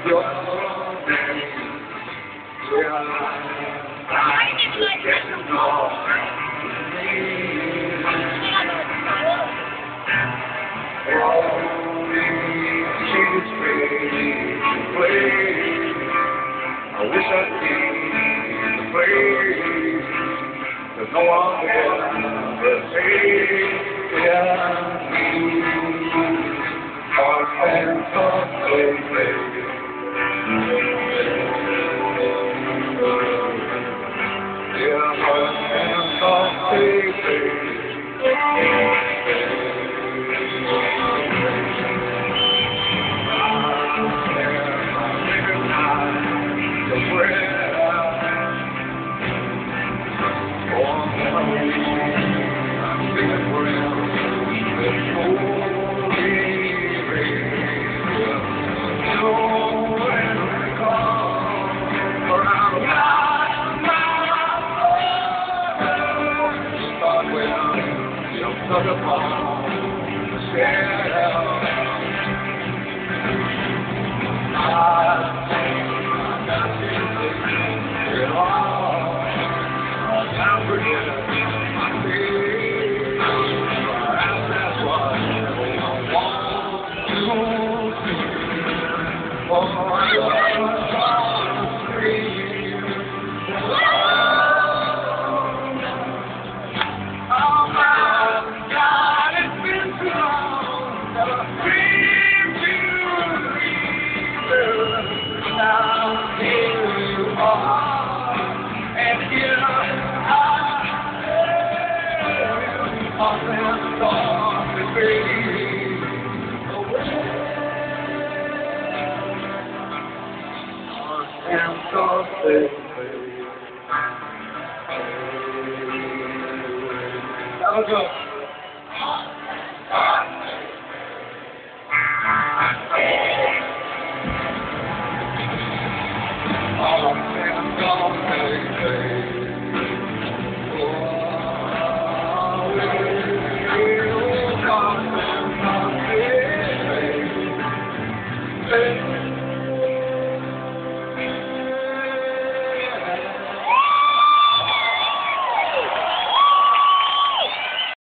your name. Yeah, I get to know all these things away. I wish I could the place that no one will ever take. Yeah. Heart and soul, baby. Yeah, heart and soul, baby. Talk about That was good. Hey.